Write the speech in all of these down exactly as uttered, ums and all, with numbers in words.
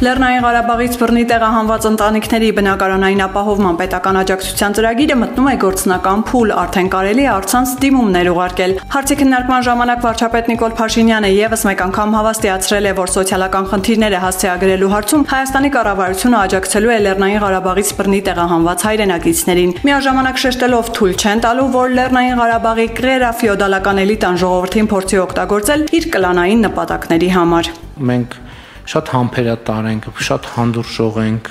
Լեռնային Ղարաբաղից բռնի տեղահանված ընտանիքների բնակարանային ապահովման պետական աջակցության ծրագիրը մտնում է գործնական փուլ, արդեն կարելի է առցանց դիմումներ ուղարկել։ Հարցի քննարկման ժամանակ վարչապետ Նիկոլ Փաշինյանը եւս մեկ անգամ հավաստիացրել է, որ սոցիալական խնդիրները հասցեագրելու հարցում Հայաստանի կառավարությունը աջակցելու է Լեռնային Ղարաբաղից բռնի տեղահանված հայրենակիցներին։ Միաժամանակ շեշտելով թույլ չեն տալու, որ Լեռնային Ղարաբաղի կրերա ֆեոդալական էլիտան ժողովրդին փորձի օգտագործել իր կլանային նպատակների համար։ Մենք շատ համբերատար ենք, շատ հանդուրժող ենք,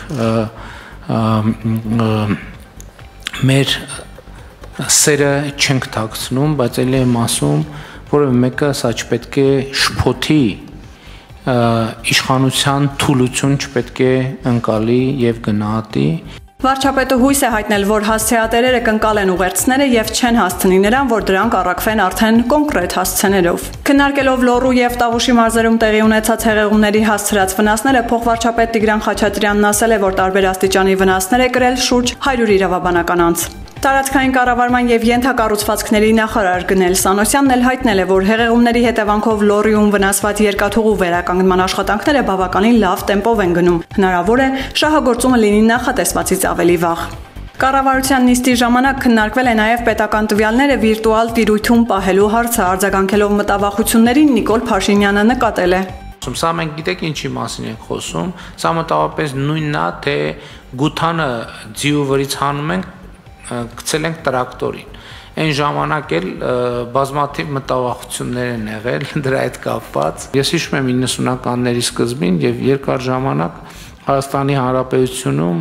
մեր սերը չենք թաքցնում, բայց էլի եմ ասում, որևէ մեկը սա չպետք է շփոթի, իշխանության թուլություն չպետք է ընկալի եւ գնահատի։ Վարչապետը հույս է հայտնել, որ հասցեատերերը կընկալեն ուղերձները եւ չեն հասցնի նրան, որ դրանք առաքվեն արդեն կոնկրետ հասցեներով։ Քննարկելով Լոռու եւ Տավուշի մարզերում տեղի ունեցած հեղեղումների հասցրած վնասները, փոխվարչապետ Տիգրան Խաչատրյանն ասել է, որ տարբեր աստիճանի վնասներ է կրել շուրջ հարյուր իրավաբանական անձ։ Տարածքային կառավարման եւ ենթակառուցվածքների նախարար Գնել Սանոսյանն էլ հայտնել է, որ հեղեղումների հետևանքով Լոռիում վնասված երկաթուղու վերականգնման աշխատանքները բավականին լավ տեմպով են գնում։ Հնարավոր է շահագործումը լինի նախատեսվածից ավելի վաղ։ Կառավարության նիստի ժամանակ քննարկվել է նաև պետական տվյալները վիրտուալ տիրույթում պահելու հարցը, արձագանքելով մտավախություններին Նիկոլ Փաշինյանը նկատել է. Սա մենք գիտեք ինչի մասին ենք խոսում, սա մոտավորապես նույնն է, թե գութանը ձիու վրից հանում ենք, գցել ենք տրակտորին։ Այն ժամանակ էլ բազմաթիվ մտավախություններ են եղել դրա հետ կապված։ Ես հիշում եմ իննսունականների սկզբին եւ երկար ժամանակ Հայաստանի Հանրապետությունում,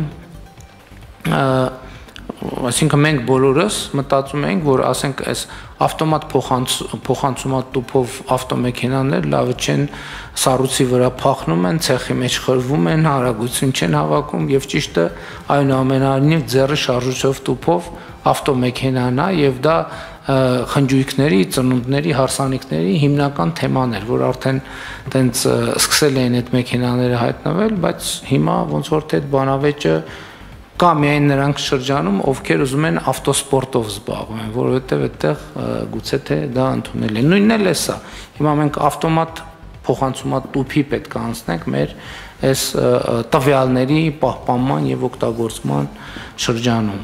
այսինքն մենք բոլորս մտածում էինք, որ ասենք այս ավտոմատ փոխանցումատուփով ավտոմեքենաներ լավ չեն սառույցի վրա փախնում են, ցեխի մեջ խրվում են, հարագություն չեն հավաքում եւ ճիշտը այնուամենայնիվ ձեռը շարժուչով տուփով ավտոմեքենան է եւ դա խնջույքների, ծնունդների, հարսանիքների հիմնական թեման էր, որ արդեն տենց սկսել էին այդ մեքենաները հայտնվել, բայց հիմա ոնց որ թե այդ բանավեճը կա միայն նրանք շրջանում, ովքեր ուզում են ավտոսպորտով զբաղվում են, որովհետև այդտեղ գուցե թե դա ընդունել է։ Նույնն էլ է սա։ Հիմա մենք ավտոմատ փոխանցումատուփի պետք է անցնենք մեր այս տվյալների պահպանման եւ օգտագործման շրջանում։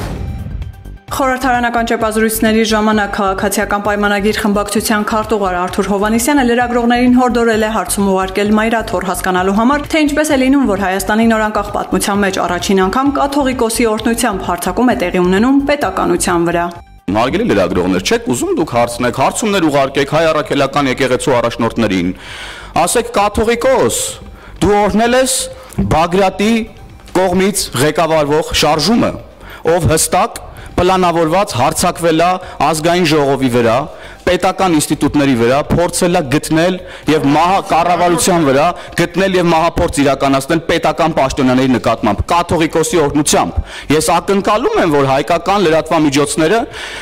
Խորհրդարանական ճեպազրույցների ժամանակ քաղաքացիական պայմանագիր խմբակցության քարտուղար Արթուր Հովհաննիսյանը լրագրողներին հորդորել է հարցում ուղարկել մայրաթոր հասկանալու համար, թե ինչպես է լինում, որ Հայաստանի նորանկախ պատմության մեջ առաջին անգամ կաթողիկոսի օրհնությամբ հարձակում է տեղի ունենում պետականության վրա։ Հարգելի լրագրողներ, չեք ուզում դուք հարցնեք, հարցումներ ուղարկեք հայ առաքելական եկեղեցու առաջնորդներին։ Ասեք կաթողիկոս, դու օրհնել ես Բագրատի կողմից ղեկավարվող շարժումը, ով հստակ պլանավորված հարձակվել է ազգային ժողովի վրա, պետական ինստիտուտների վրա, փորձել է գտնել եւ մահա կառավարության վրա գտնել եւ մահափորձ իրականացնել պետական պաշտոնյաների նկատմամբ կաթողիկոսի օրհնությամբ։ Ես ակնկալում եմ, որ հայկական լրատվամիջոցները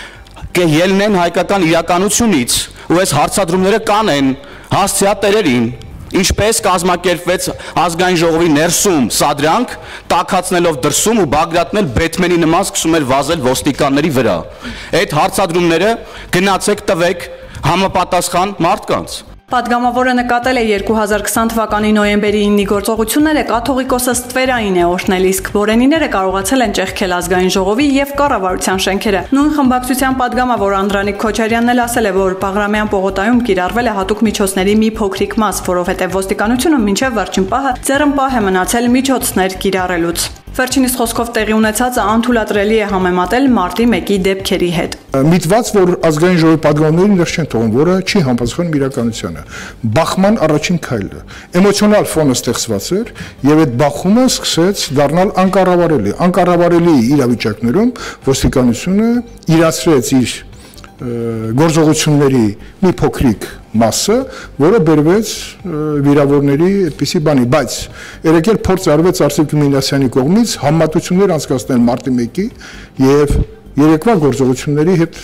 կելնեն հայկական իրականությունից ու այս հարցադրումները կանեն հասցեատերերին, ինչպես կազմակերպվեց ազգային ժողովի ներսում սադրանք, տաքացնելով դրսում ու Բագրատն էլ Բեթմենի նման սկսում էր վազել ոստիկանների վրա։ Այդ հարցադրումները գնացեք տվեք համապատասխան մարդկանց։ Պատգամավորը նկատել է երկու հազար քսան թվականի նոյեմբերի ինի գործողությունները կաթողիկոսը ստվերային է օրհնել, իսկ բորենիները կարողացել են ճեղքել ազգային ժողովի եւ կառավարության շենքերը։ Նույն խմբակցության պատգամավոր Անդրանիկ Քոչարյանն էլ ասել է, որ Բաղրամյան պողոտայում կիրառվել է հատուկ միջոցների մի փոքրիկ մաս, որովհետեւ ոստիկանությունը մինչեւ վերջին պահը ձեռնպահ է մնացել միջոցներ կիրառելուց։ Վերջինիս խոսքով տեղի ունեցածը անթույլատրելի է համեմատել մարտի մեկի դեպքերի հետ։ Միտված, որ ազգային ժողովի պատգամավորներին դեռ չեն թողում, որը չի համապատասխանում իրականությանը։ Բախման առաջին քայլը էմոցիոնալ ֆոնը ստեղծված էր եւ այդ բախումը սկսեց դառնալ անկառավարելի։ Անկառավարելի իրավիճակներում ոստիկանությունը իրացրեց իր գործողությունների մի փոքրիկ մասը, որը բերվեց վիրավորների այդպիսի բանի, բայց երեկ էլ փորձ արվեց Արսիկ Գումինասյանի կողմից համատություններ անցկացնել մարտի մեկի եւ երեկվա գործողությունների հետ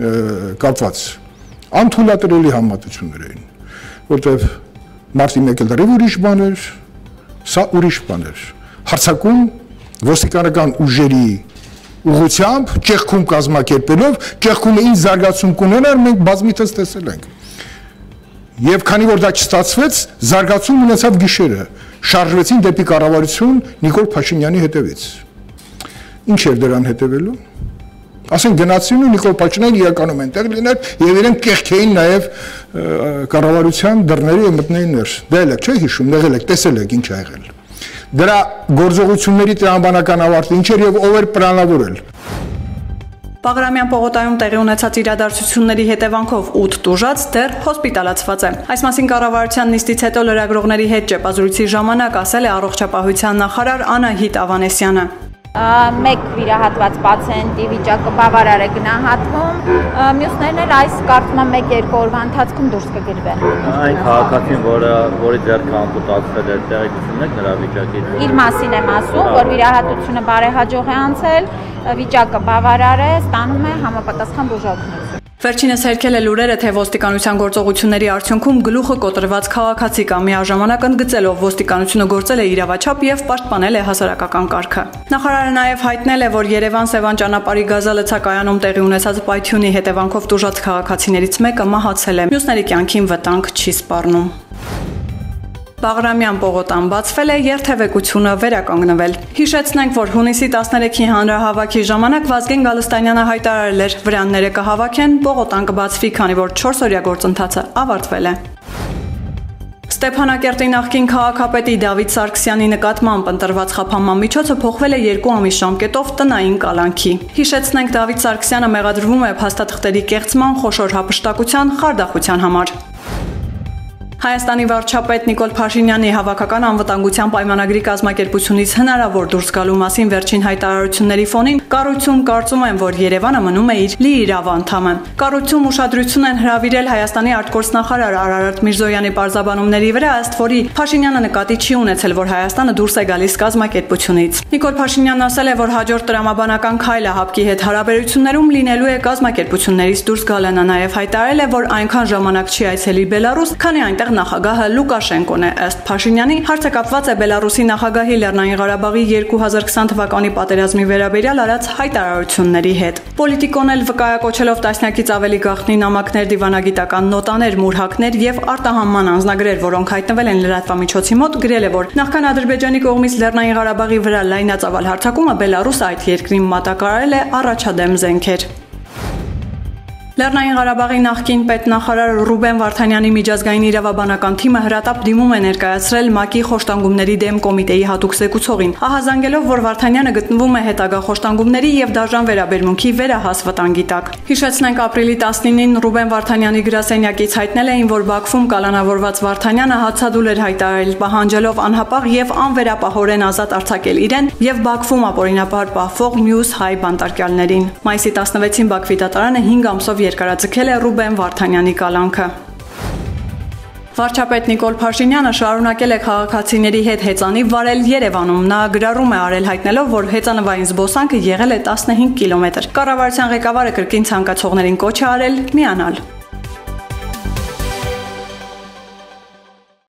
կապված անթույլատրելի համատություններ էին, որտեղ մարտի մեկը դեռ ուրիշ բան էր, սա ուրիշ բան էր։ Հարձակում ոստիկանական ուժերի ուղղությամբ ճեղքում կազմակերպելով, ճեղքումը ինչ զարգացում կունենար, մենք բազմիցս տեսել ենք։ Եվ քանի որ դա չստացվեց, զարգացում ունեցավ գիշերը։ շարժվեցին դեպի կառավարություն Նիկոլ Փաշինյանի հետևից։ Ինչ էր դրան հետևելու։ Ասենք գնացին ու Նիկոլ Փաշինյանը իրականում այնտեղ լիներ եւ իրեն կեղքեին նաեւ կառավարության դռների ու մտնեին ներս։ Դա էլ չէ հիշում, եղել եք, տեսել եք ինչ ա եղել։ Դրա գործողությունների տրամաբանական ավարտը ինչ էր եւ ով էր պլանավորել։ Բաղրամյան պողոտայում տեղի ունեցած իրադարձությունների հետևանքով ութ տուժած դեռ հոսպիտալացված է։ Այս մասին կառավարության նիստից հետո լրագրողների հետ ճեպազրույցի ժամանակ ասել է առողջապահության նախարար Անահիտ Ավանեսյանը։ Մեկ վիրահատված պացիենտի վիճակը բավարար է գնահատվում, մյուսներն էլ այս կարծում եմ մեկ-երկու օրվա ընթացքում դուրս կգրվեն։ Այն քաղաքացին, որը որի ձեռքը ամպուտացվել է, տեղեկություն եք նրա վիճակից։ Իր մասին եմ ասում, որ վիրահատությունը բարեհաջող է անցել, վիճակը բավարար է, ստանում է համապատասխան բուժօգնություն։ Վերջինս հերքել է լուրերը, թե ոստիկանության գործողությունների արդյունքում գլուխը կոտրված քաղաքացի կա, միաժամանակ ընդգծելով ոստիկանությունը գործել է իրավաչափ եւ պաշտպանել է հասարակական կարգը։ Նախարարը նաեւ հայտնել է, որ Երևան-Սևան ճանապարհի գազալցակայանում տեղի ունեցած պայթյունի հետևանքով տուժած քաղաքացիներից մեկը մահացել է, մյուսների կյանքին վտանգ չի սպառնում։ Բաղրամյան պողոտան բացվել է, երթևեկությունը վերականգնվել։ Հիշեցնենք, որ հունիսի տասներեքի հանրահավաքի ժամանակ Վազգեն Գալստանյանը հայտարարել էր, վրանները կհավաքեն, պողոտան կբացվի, քանի որ չորս օրյա գործընթացը ավարտվել է։ Ստեփանակերտի նախկին քաղաքապետի Դավիթ Սարգսյանի նկատմամբ ընտրված խափանման միջոցը փոխվել է երկու ամիս ժամկետով տնային կալանքի։ Հիշեցնենք, Դավիթ Սարգսյանը մեղադրվում է փաստաթղթերի կեղծման, խոշոր հափշտակության, խարդախության համար։ Հայաստանի վարչապետ Նիկոլ Փաշինյանի հավաքական անվտանգության պայմանագրի կազմակերպությունից հնարավոր դուրս գալու մասին վերջին հայտարարությունների ֆոնին կառույցում կարծում են, որ Երևանը մնում է իր լիիրավ անդամը։ Կառույցում ուշադրություն են հրավիրել Հայաստանի արտգործնախարար Արարատ Միրզոյանի պարզաբանումների վրա, ըստ որի Փաշինյանը նկատի չի ունեցել, որ Հայաստանը դուրս է գալիս կազմակերպությունից։ Նիկոլ Փաշինյանն ասել է, որ հաջորդ տրամաբանական քայլը ՀԱՊԿ-ի հետ հարաբերություններում լինելու է կազմակերպություններից դուրս գալը։ Նա նաև հայտարարել է, որ այնքան ժամանակ չի այցելի Բելարուս, քանի այնտեղ նախագահը Լուկաշենկոն է, ըստ Փաշինյանի, հարցը կապված է Բելարուսի նախագահի Լեռնային Ղարաբաղի երկու հազար քսան թվականի պատերազմի վերաբերյալ արած հայտարարությունների հետ։ Պոլիտիկոն էլ վկայակոչելով տասնյակից ավելի գաղտնի նամակներ, դիվանագիտական նոտաներ, մուրհակներ եւ արտահանման անձնագրեր, որոնք հայտնվել են լրատվամիջոցի մոտ, գրել է, որ նախքան Ադրբեջանի կողմից Լեռնային Ղարաբաղի վրա լայնածավալ հարձակումը Բելարուսը այդ երկրին մատակարարել է առաջադեմ զենքեր։ Լեռնային Ղարաբաղի նախկին պետնախարար Ռուբեն Վարդանյանի միջազգային իրավաբանական թիմը հրատապ դիմում է ներկայացրել ՄԱԿ-ի խոշտանգումների դեմ կոմիտեի հատուկ զեկուցողին, ահազանգելով, որ Վարդանյանը գտնվում է հետագա խոշտանգումների եւ դաժան վերաբերմունքի վերահաս վտանգի տակ։ Հիշեցնենք, ապրիլի տասնինին Ռուբեն Վարդանյանի գրասենյակից հայտնել էին, որ Բաքվում կալանավորված Վարդանյանը հացադուլ էր հայտարարել, պահանջելով անհապաղ եւ անվերապահորեն ազատ արձակել իրեն եւ Բաքվում ապօրինաբար պահվող մյուս հայ բանտարկյալներին։ Մայիսի տասնվեցին Բաքվի դատարանը հինգ ամսով երկարաձգել է Ռուբեն Վարդանյանի կալանքը։ Վարչապետ Նիկոլ Փաշինյանը շարունակել է քաղաքացիների հետ հեծանիվ վարել Երևանում։ Նա գրառում է արել հայտնելով, որ հեծանվային զբոսանքը եղել է տասնհինգ կիլոմետր։ Կառավարության ղեկավարը կրկին ցանկացողներին կոչ է արել միանալ։